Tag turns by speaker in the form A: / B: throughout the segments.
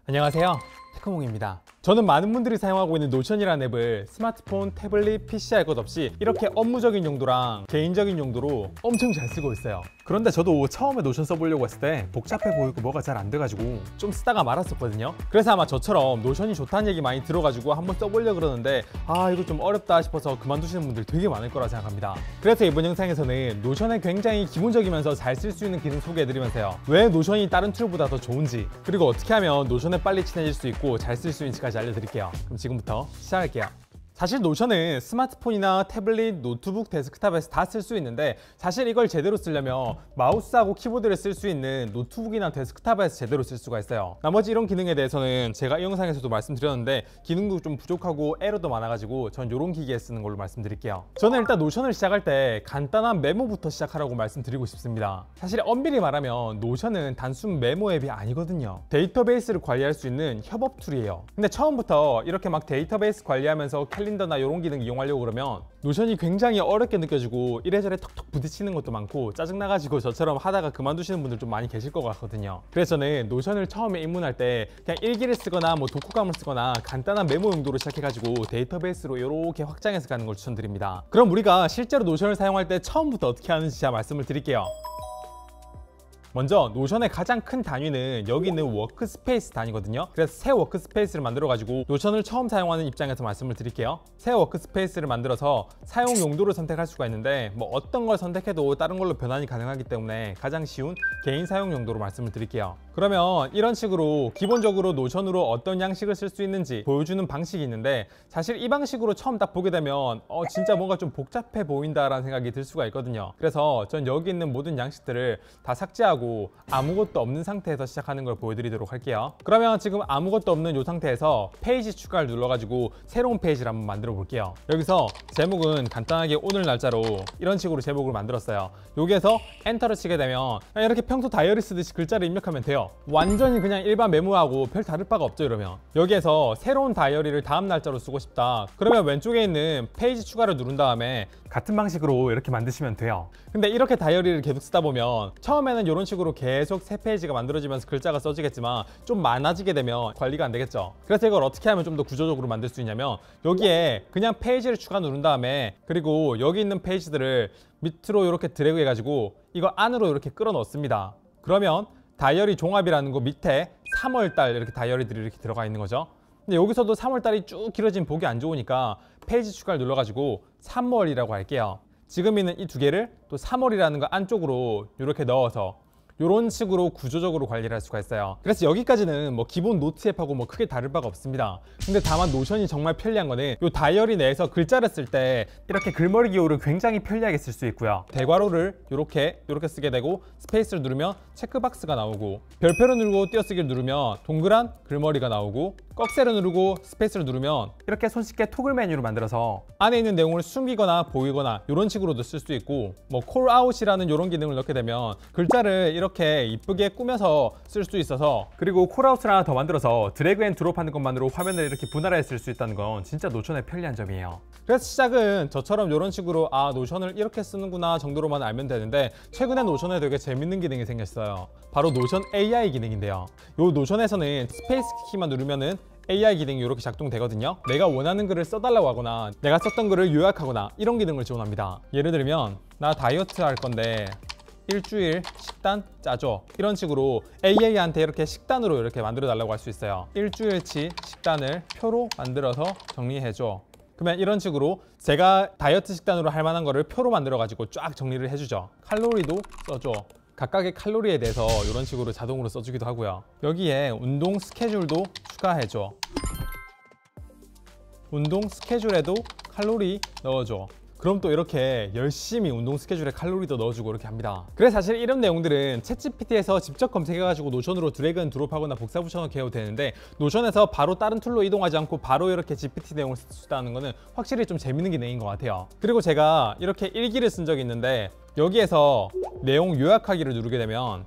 A: 안녕하세요, 테크몽입니다. 저는 많은 분들이 사용하고 있는 노션이라는 앱을 스마트폰, 태블릿, PC 할 것 없이 이렇게 업무적인 용도랑 개인적인 용도로 엄청 잘 쓰고 있어요. 그런데 저도 처음에 노션 써보려고 했을 때 복잡해 보이고 뭐가 잘 안 돼가지고 좀 쓰다가 말았었거든요. 그래서 아마 저처럼 노션이 좋다는 얘기 많이 들어가지고 한번 써보려고 그러는데 이거 좀 어렵다 싶어서 그만두시는 분들 되게 많을 거라 생각합니다. 그래서 이번 영상에서는 노션의 굉장히 기본적이면서 잘 쓸 수 있는 기능 소개해드리면서요, 왜 노션이 다른 툴보다 더 좋은지, 그리고 어떻게 하면 노션에 빨리 친해질 수 있고 잘 쓸 수 있는지까지 알려드릴게요. 그럼 지금부터 시작할게요. 사실 노션은 스마트폰이나 태블릿, 노트북, 데스크탑에서 다 쓸 수 있는데, 사실 이걸 제대로 쓰려면 마우스하고 키보드를 쓸 수 있는 노트북이나 데스크탑에서 제대로 쓸 수가 있어요. 나머지 이런 기능에 대해서는 제가 이 영상에서도 말씀드렸는데 기능도 좀 부족하고 에러도 많아가지고 전 이런 기기에 쓰는 걸로 말씀드릴게요. 저는 일단 노션을 시작할 때 간단한 메모부터 시작하라고 말씀드리고 싶습니다. 사실 엄밀히 말하면 노션은 단순 메모 앱이 아니거든요. 데이터베이스를 관리할 수 있는 협업 툴이에요. 근데 처음부터 이렇게 막 데이터베이스 관리하면서 캘린더나 이런 기능 이용하려고 그러면 노션이 굉장히 어렵게 느껴지고 이래저래 턱턱 부딪히는 것도 많고 짜증나가지고 저처럼 하다가 그만두시는 분들 좀 많이 계실 것 같거든요. 그래서 저는 노션을 처음에 입문할 때 그냥 일기를 쓰거나 뭐 독후감을 쓰거나 간단한 메모 용도로 시작해가지고 데이터베이스로 이렇게 확장해서 가는 걸 추천드립니다. 그럼 우리가 실제로 노션을 사용할 때 처음부터 어떻게 하는지 제가 말씀을 드릴게요. 먼저 노션의 가장 큰 단위는 여기 있는 워크스페이스 단위거든요. 그래서 새 워크스페이스를 만들어 가지고 노션을 처음 사용하는 입장에서 말씀을 드릴게요. 새 워크스페이스를 만들어서 사용 용도를 선택할 수가 있는데 뭐 어떤 걸 선택해도 다른 걸로 변환이 가능하기 때문에 가장 쉬운 개인 사용 용도로 말씀을 드릴게요. 그러면 이런 식으로 기본적으로 노션으로 어떤 양식을 쓸 수 있는지 보여주는 방식이 있는데, 사실 이 방식으로 처음 딱 보게 되면 진짜 뭔가 좀 복잡해 보인다라는 생각이 들 수가 있거든요. 그래서 전 여기 있는 모든 양식들을 다 삭제하고 아무것도 없는 상태에서 시작하는 걸 보여드리도록 할게요. 그러면 지금 아무것도 없는 이 상태에서 페이지 추가를 눌러가지고 새로운 페이지를 한번 만들어 볼게요. 여기서 제목은 간단하게 오늘 날짜로 이런 식으로 제목을 만들었어요. 여기에서 엔터를 치게 되면 이렇게 평소 다이어리 쓰듯이 글자를 입력하면 돼요. 완전히 그냥 일반 메모하고 별 다를 바가 없죠. 이러면 여기에서 새로운 다이어리를 다음 날짜로 쓰고 싶다 그러면 왼쪽에 있는 페이지 추가를 누른 다음에 같은 방식으로 이렇게 만드시면 돼요. 근데 이렇게 다이어리를 계속 쓰다 보면 처음에는 이런 식으로 계속 새 페이지가 만들어지면서 글자가 써지겠지만 좀 많아지게 되면 관리가 안 되겠죠. 그래서 이걸 어떻게 하면 좀 더 구조적으로 만들 수 있냐면, 여기에 그냥 페이지를 추가 누른 다음에 그리고 여기 있는 페이지들을 밑으로 이렇게 드래그 해가지고 이거 안으로 이렇게 끌어 넣습니다. 그러면 다이어리 종합이라는 거 밑에 3월달 이렇게 다이어리들이 이렇게 들어가 있는 거죠. 근데 여기서도 3월달이 쭉 길어지면 보기 안 좋으니까 페이지 추가를 눌러가지고 3월이라고 할게요. 지금 있는 이 두 개를 또 3월이라는 거 안쪽으로 이렇게 넣어서 이런 식으로 구조적으로 관리를 할 수가 있어요. 그래서 여기까지는 뭐 기본 노트 앱하고 뭐 크게 다를 바가 없습니다. 근데 다만 노션이 정말 편리한 거는 이 다이어리 내에서 글자를 쓸 때 이렇게 글머리 기호를 굉장히 편리하게 쓸 수 있고요. 대괄호를 이렇게 쓰게 되고 스페이스를 누르면 체크박스가 나오고, 별표를 누르고 띄어쓰기를 누르면 동그란 글머리가 나오고, 꺽쇠를 누르고 스페이스를 누르면 이렇게 손쉽게 토글 메뉴를 만들어서 안에 있는 내용을 숨기거나 보이거나 이런 식으로도 쓸 수 있고, 뭐 콜아웃이라는 이런 기능을 넣게 되면 글자를 이렇게 이쁘게 꾸며서 쓸 수 있어서, 그리고 콜아웃을 하나 더 만들어서 드래그 앤 드롭 하는 것만으로 화면을 이렇게 분할해 쓸 수 있다는 건 진짜 노션의 편리한 점이에요. 그래서 시작은 저처럼 이런 식으로 노션을 이렇게 쓰는구나 정도로만 알면 되는데, 최근에 노션에 되게 재밌는 기능이 생겼어요. 바로 노션 AI 기능인데요. 이 노션에서는 스페이스 키만 누르면은 AI 기능이 이렇게 작동되거든요. 내가 원하는 글을 써달라고 하거나 내가 썼던 글을 요약하거나 이런 기능을 지원합니다. 예를 들면 나 다이어트 할 건데 일주일 식단 짜줘, 이런 식으로 AI한테 이렇게 식단으로 이렇게 만들어 달라고 할 수 있어요. 일주일치 식단을 표로 만들어서 정리해줘. 그러면 이런 식으로 제가 다이어트 식단으로 할 만한 거를 표로 만들어 가지고 쫙 정리를 해주죠. 칼로리도 써줘. 각각의 칼로리에 대해서 이런 식으로 자동으로 써주기도 하고요. 여기에 운동 스케줄도 추가해줘. 운동 스케줄에도 칼로리 넣어줘. 그럼 또 이렇게 열심히 운동 스케줄에 칼로리도 넣어주고 이렇게 합니다. 그래서 사실 이런 내용들은 챗GPT에서 직접 검색해가지고 노션으로 드래그 앤 드롭하거나 복사 붙여넣기 해도 되는데, 노션에서 바로 다른 툴로 이동하지 않고 바로 이렇게 GPT 내용을 쓸 수 있다는 거는 확실히 좀 재밌는 기능인 것 같아요. 그리고 제가 이렇게 일기를 쓴 적이 있는데, 여기에서 내용 요약하기를 누르게 되면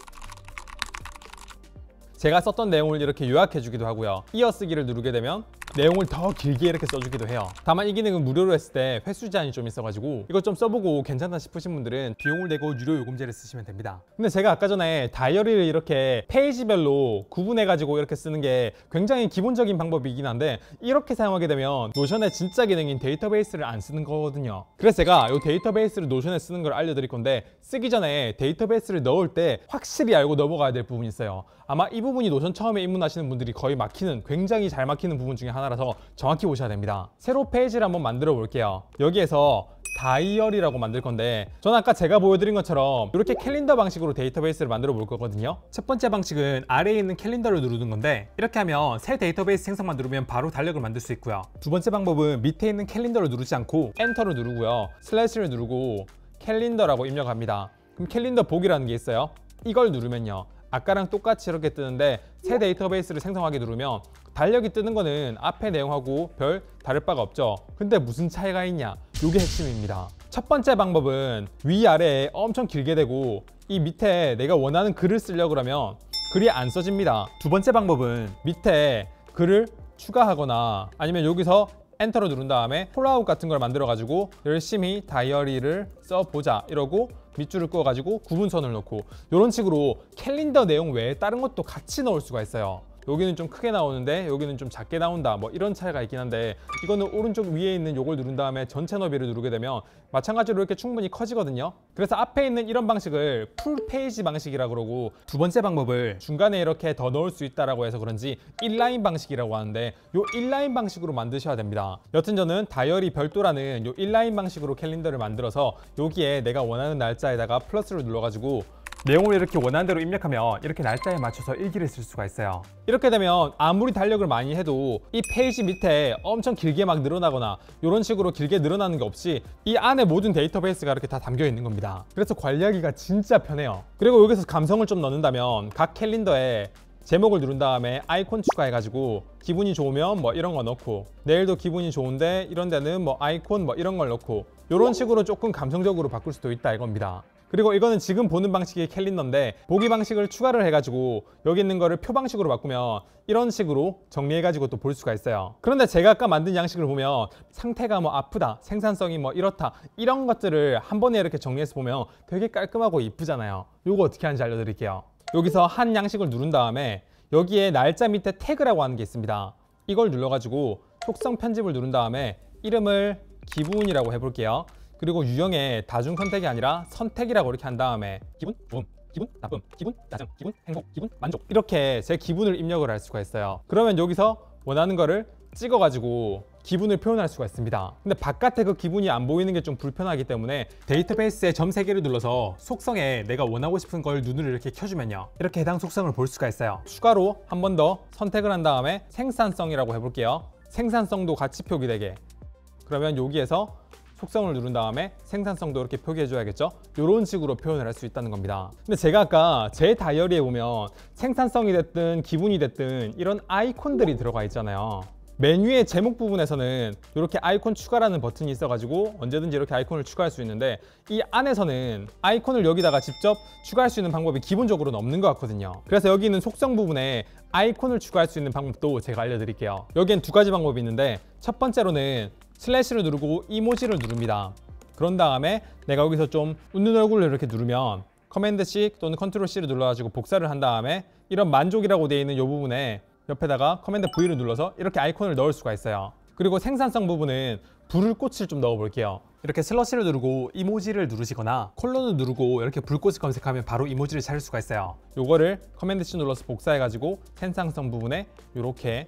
A: 제가 썼던 내용을 이렇게 요약해 주기도 하고요. 이어쓰기를 누르게 되면 내용을 더 길게 이렇게 써주기도 해요. 다만 이 기능은 무료로 했을 때 횟수 제한이 좀 있어가지고 이것 좀 써보고 괜찮다 싶으신 분들은 비용을 내고 유료 요금제를 쓰시면 됩니다. 근데 제가 아까 전에 다이어리를 이렇게 페이지별로 구분해가지고 이렇게 쓰는 게 굉장히 기본적인 방법이긴 한데 이렇게 사용하게 되면 노션의 진짜 기능인 데이터베이스를 안 쓰는 거거든요. 그래서 제가 이 데이터베이스를 노션에 쓰는 걸 알려드릴 건데 쓰기 전에 데이터베이스를 넣을 때 확실히 알고 넘어가야 될 부분이 있어요. 아마 이 부분이 노션 처음에 입문하시는 분들이 거의 막히는, 굉장히 잘 막히는 부분 중에 하나라서 정확히 보셔야 됩니다. 새로 페이지를 한번 만들어 볼게요. 여기에서 다이어리라고 만들 건데 저는 아까 제가 보여드린 것처럼 이렇게 캘린더 방식으로 데이터베이스를 만들어 볼 거거든요. 첫 번째 방식은 아래에 있는 캘린더를 누르는 건데 이렇게 하면 새 데이터베이스 생성만 누르면 바로 달력을 만들 수 있고요. 두 번째 방법은 밑에 있는 캘린더를 누르지 않고 엔터를 누르고요. 슬래시를 누르고 캘린더라고 입력합니다. 그럼 캘린더 보기라는 게 있어요. 이걸 누르면요. 아까랑 똑같이 이렇게 뜨는데 새 데이터베이스를 생성하게 누르면 달력이 뜨는 거는 앞에 내용하고 별 다를 바가 없죠. 근데 무슨 차이가 있냐? 이게 핵심입니다. 첫 번째 방법은 위아래에 엄청 길게 되고 이 밑에 내가 원하는 글을 쓰려고 그러면 글이 안 써집니다. 두 번째 방법은 밑에 글을 추가하거나 아니면 여기서 엔터를 누른 다음에 폴아웃 같은 걸 만들어 가지고 열심히 다이어리를 써보자 이러고 밑줄을 그어 가지고 구분선을 넣고 이런 식으로 캘린더 내용 외에 다른 것도 같이 넣을 수가 있어요. 여기는 좀 크게 나오는데 여기는 좀 작게 나온다, 뭐 이런 차이가 있긴 한데 이거는 오른쪽 위에 있는 요걸 누른 다음에 전체 너비를 누르게 되면 마찬가지로 이렇게 충분히 커지거든요. 그래서 앞에 있는 이런 방식을 풀 페이지 방식이라고 그러고 두 번째 방법을 중간에 이렇게 더 넣을 수 있다라고 해서 그런지 인라인 방식이라고 하는데 요 인라인 방식으로 만드셔야 됩니다. 여튼 저는 다이어리 별도라는 요 인라인 방식으로 캘린더를 만들어서 여기에 내가 원하는 날짜에다가 플러스를 눌러가지고 내용을 이렇게 원하는 대로 입력하면 이렇게 날짜에 맞춰서 일기를 쓸 수가 있어요. 이렇게 되면 아무리 달력을 많이 해도 이 페이지 밑에 엄청 길게 막 늘어나거나 이런 식으로 길게 늘어나는 게 없이 이 안에 모든 데이터베이스가 이렇게 다 담겨 있는 겁니다. 그래서 관리하기가 진짜 편해요. 그리고 여기서 감성을 좀 넣는다면 각 캘린더에 제목을 누른 다음에 아이콘 추가해가지고 기분이 좋으면 뭐 이런 거 넣고 내일도 기분이 좋은데 이런 데는 뭐 아이콘 뭐 이런 걸 넣고 이런 식으로 조금 감성적으로 바꿀 수도 있다 이겁니다. 그리고 이거는 지금 보는 방식의 캘린더인데 보기 방식을 추가를 해가지고 여기 있는 거를 표 방식으로 바꾸면 이런 식으로 정리해가지고 또 볼 수가 있어요. 그런데 제가 아까 만든 양식을 보면 상태가 뭐 아프다, 생산성이 뭐 이렇다 이런 것들을 한 번에 이렇게 정리해서 보면 되게 깔끔하고 이쁘잖아요. 이거 어떻게 하는지 알려드릴게요. 여기서 한 양식을 누른 다음에 여기에 날짜 밑에 태그라고 하는 게 있습니다. 이걸 눌러가지고 속성 편집을 누른 다음에 이름을 기분이라고 해볼게요. 그리고 유형에 다중 선택이 아니라 선택이라고 이렇게 한 다음에 기분, 좋음, 기분, 나쁨, 기분, 짜증, 기분, 행복, 기분, 만족 이렇게 제 기분을 입력을 할 수가 있어요. 그러면 여기서 원하는 거를 찍어가지고 기분을 표현할 수가 있습니다. 근데 바깥에 그 기분이 안 보이는 게 좀 불편하기 때문에 데이터베이스에 점 3개를 눌러서 속성에 내가 원하고 싶은 걸 눈을 이렇게 켜주면요 이렇게 해당 속성을 볼 수가 있어요. 추가로 한 번 더 선택을 한 다음에 생산성이라고 해볼게요. 생산성도 같이 표기되게. 그러면 여기에서 속성을 누른 다음에 생산성도 이렇게 표기해 줘야겠죠. 이런 식으로 표현을 할 수 있다는 겁니다. 근데 제가 아까 제 다이어리에 보면 생산성이 됐든 기분이 됐든 이런 아이콘들이 들어가 있잖아요. 메뉴의 제목 부분에서는 이렇게 아이콘 추가라는 버튼이 있어가지고 언제든지 이렇게 아이콘을 추가할 수 있는데 이 안에서는 아이콘을 여기다가 직접 추가할 수 있는 방법이 기본적으로는 없는 것 같거든요. 그래서 여기 있는 속성 부분에 아이콘을 추가할 수 있는 방법도 제가 알려드릴게요. 여기엔 두 가지 방법이 있는데 첫 번째로는 슬래시를 누르고 이모지를 누릅니다. 그런 다음에 내가 여기서 좀 웃는 얼굴을 이렇게 누르면 커맨드 C 또는 컨트롤 C를 눌러가지고 복사를 한 다음에 이런 만족이라고 되어 있는 이 부분에 옆에다가 커맨드 V를 눌러서 이렇게 아이콘을 넣을 수가 있어요. 그리고 생산성 부분은 불꽃을 좀 넣어 볼게요. 이렇게 슬러시를 누르고 이모지를 누르시거나 콜론을 누르고 이렇게 불꽃을 검색하면 바로 이모지를 찾을 수가 있어요. 요거를 커맨드 C 눌러서 복사해 가지고 생산성 부분에 이렇게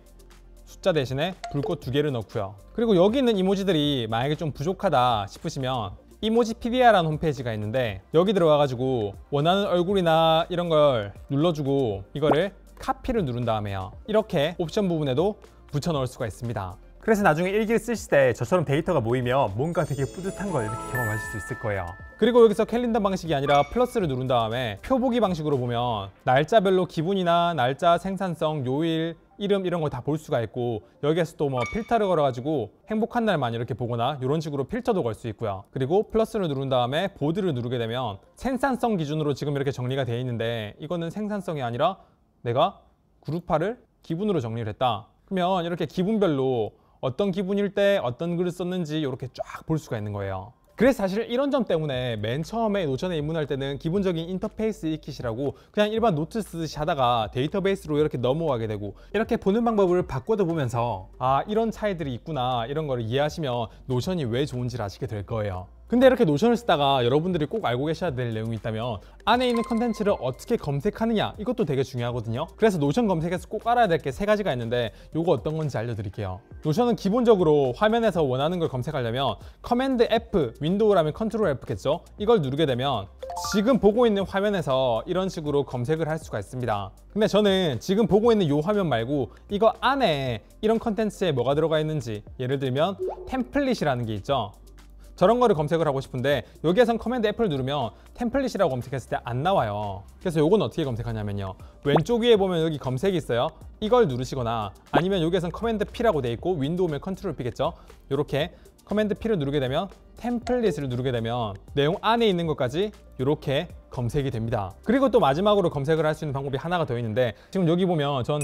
A: 숫자 대신에 불꽃 2개를 넣고요. 그리고 여기 있는 이모지들이 만약에 좀 부족하다 싶으시면 이모지피디아라는 홈페이지가 있는데 여기 들어와가지고 원하는 얼굴이나 이런 걸 눌러주고 이거를 카피를 누른 다음에요 이렇게 옵션 부분에도 붙여 넣을 수가 있습니다. 그래서 나중에 일기를 쓰실 때 저처럼 데이터가 모이면 뭔가 되게 뿌듯한 걸 이렇게 경험하실 수 있을 거예요. 그리고 여기서 캘린더 방식이 아니라 플러스를 누른 다음에 표보기 방식으로 보면 날짜별로 기분이나 날짜, 생산성, 요일, 이름 이런 거 다 볼 수가 있고 여기에서 또 뭐 필터를 걸어가지고 행복한 날만 이렇게 보거나 이런 식으로 필터도 걸 수 있고요. 그리고 플러스를 누른 다음에 보드를 누르게 되면 생산성 기준으로 지금 이렇게 정리가 되어 있는데 이거는 생산성이 아니라 내가 그룹화를 기분으로 정리를 했다. 그러면 이렇게 기분별로 어떤 기분일 때 어떤 글을 썼는지 이렇게 쫙 볼 수가 있는 거예요. 그래서 사실 이런 점 때문에 맨 처음에 노션에 입문할 때는 기본적인 인터페이스 익히시라고 그냥 일반 노트 쓰듯이 하다가 데이터베이스로 이렇게 넘어가게 되고, 이렇게 보는 방법을 바꿔도 보면서 아, 이런 차이들이 있구나, 이런 거를 이해하시면 노션이 왜 좋은지를 아시게 될 거예요. 근데 이렇게 노션을 쓰다가 여러분들이 꼭 알고 계셔야 될 내용이 있다면, 안에 있는 컨텐츠를 어떻게 검색하느냐, 이것도 되게 중요하거든요. 그래서 노션 검색에서 꼭 알아야 될 게 3가지가 있는데 요거 어떤 건지 알려드릴게요. 노션은 기본적으로 화면에서 원하는 걸 검색하려면 커맨드 F, 윈도우라면 컨트롤 F겠죠. 이걸 누르게 되면 지금 보고 있는 화면에서 이런 식으로 검색을 할 수가 있습니다. 근데 저는 지금 보고 있는 이 화면 말고 이거 안에 이런 컨텐츠에 뭐가 들어가 있는지, 예를 들면 템플릿이라는 게 있죠. 저런 거를 검색을 하고 싶은데 여기에선 커맨드 F를 누르면 템플릿이라고 검색했을 때 안 나와요. 그래서 요건 어떻게 검색하냐면요, 왼쪽 위에 보면 여기 검색이 있어요. 이걸 누르시거나, 아니면 여기에선 커맨드 P라고 돼 있고 윈도우면 컨트롤 P겠죠. 이렇게 커맨드 P를 누르게 되면 템플릿을 누르게 되면 내용 안에 있는 것까지 이렇게 검색이 됩니다. 그리고 또 마지막으로 검색을 할 수 있는 방법이 하나가 더 있는데, 지금 여기 보면 전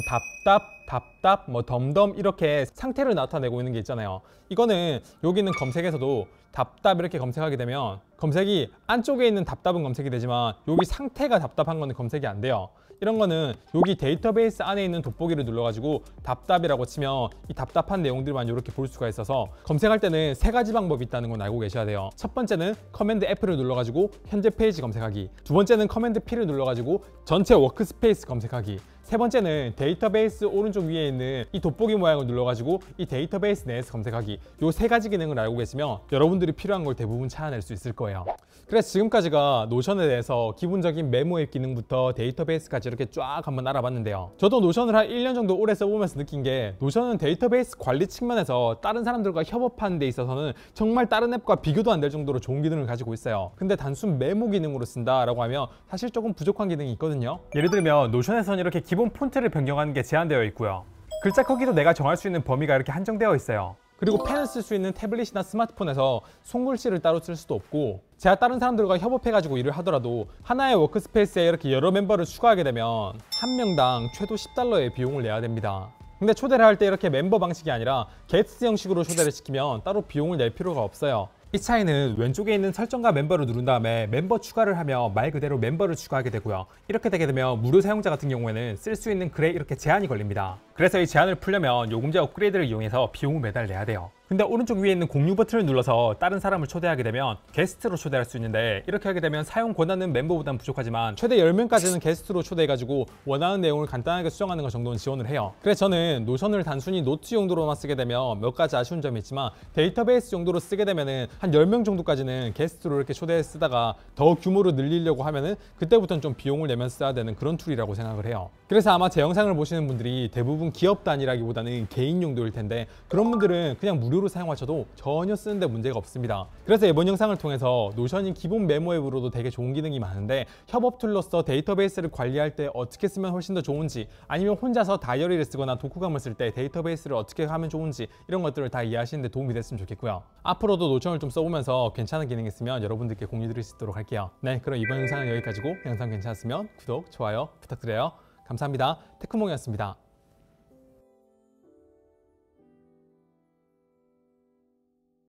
A: 답답, 뭐 덤덤 이렇게 상태를 나타내고 있는 게 있잖아요. 이거는 여기 있는 검색에서도 답답 이렇게 검색하게 되면 검색이 안쪽에 있는 답답은 검색이 되지만 여기 상태가 답답한 거는 검색이 안 돼요. 이런 거는 여기 데이터베이스 안에 있는 돋보기를 눌러가지고 답답이라고 치면 이 답답한 내용들만 이렇게 볼 수가 있어서, 검색할 때는 3가지 방법이 있다는 건 알고 계셔야 돼요. 첫 번째는 커맨드 F를 눌러가지고 현재 페이지 검색하기, 두 번째는 커맨드 P를 눌러가지고 전체 워크스페이스 검색하기, 세 번째는 데이터베이스 오른쪽 위에 있는 이 돋보기 모양을 눌러가지고 이 데이터베이스 내에서 검색하기. 요 3가지 기능을 알고 계시면 여러분들이 필요한 걸 대부분 찾아낼 수 있을 거예요. 그래서 지금까지가 노션에 대해서 기본적인 메모 앱 기능부터 데이터베이스까지 이렇게 쫙 한번 알아봤는데요. 저도 노션을 한 1년 정도 오래 써보면서 느낀 게, 노션은 데이터베이스 관리 측면에서 다른 사람들과 협업하는 데 있어서는 정말 다른 앱과 비교도 안 될 정도로 좋은 기능을 가지고 있어요. 근데 단순 메모 기능으로 쓴다라고 하면 사실 조금 부족한 기능이 있거든요. 예를 들면 노션에서는 이렇게 기본 폰트를 변경하는 게 제한되어 있고요. 글자 크기도 내가 정할 수 있는 범위가 이렇게 한정되어 있어요. 그리고 펜을 쓸 수 있는 태블릿이나 스마트폰에서 손글씨를 따로 쓸 수도 없고, 제가 다른 사람들과 협업해가지고 일을 하더라도 하나의 워크스페이스에 이렇게 여러 멤버를 추가하게 되면 한 명당 최소 $10의 비용을 내야 됩니다. 근데 초대를 할 때 이렇게 멤버 방식이 아니라 게스트 형식으로 초대를 시키면 따로 비용을 낼 필요가 없어요. 이 차이는 왼쪽에 있는 설정과 멤버를 누른 다음에 멤버 추가를 하면 말 그대로 멤버를 추가하게 되고요. 이렇게 되게 되면 무료 사용자 같은 경우에는 쓸 수 있는 글에 이렇게 제한이 걸립니다. 그래서 이 제한을 풀려면 요금제 업그레이드를 이용해서 비용을 매달 내야 돼요. 근데 오른쪽 위에 있는 공유 버튼을 눌러서 다른 사람을 초대하게 되면 게스트로 초대할 수 있는데, 이렇게 하게 되면 사용 권한은 멤버보단 부족하지만 최대 10명까지는 게스트로 초대해가지고 원하는 내용을 간단하게 수정하는 것 정도는 지원을 해요. 그래서 저는 노션을 단순히 노트 용도로만 쓰게 되면 몇 가지 아쉬운 점이 있지만, 데이터베이스 용도로 쓰게 되면은 한 10명 정도까지는 게스트로 이렇게 초대해 쓰다가 더 규모를 늘리려고 하면은 그때부터는 좀 비용을 내면 써야 되는 그런 툴이라고 생각을 해요. 그래서 아마 제 영상을 보시는 분들이 대부분 기업 단위라기보다는 개인 용도일 텐데, 그런 분들은 그냥 무료로 사용하셔도 전혀 쓰는데 문제가 없습니다. 그래서 이번 영상을 통해서 노션이 기본 메모 앱으로도 되게 좋은 기능이 많은데, 협업 툴로서 데이터베이스를 관리할 때 어떻게 쓰면 훨씬 더 좋은지, 아니면 혼자서 다이어리를 쓰거나 독후감을 쓸 때 데이터베이스를 어떻게 하면 좋은지, 이런 것들을 다 이해하시는 데 도움이 됐으면 좋겠고요. 앞으로도 노션을 좀 써보면서 괜찮은 기능 있으면 여러분들께 공유 드릴 수 있도록 할게요. 네, 그럼 이번 영상은 여기까지고, 영상 괜찮았으면 구독, 좋아요 부탁드려요. 감사합니다. 테크몽이었습니다.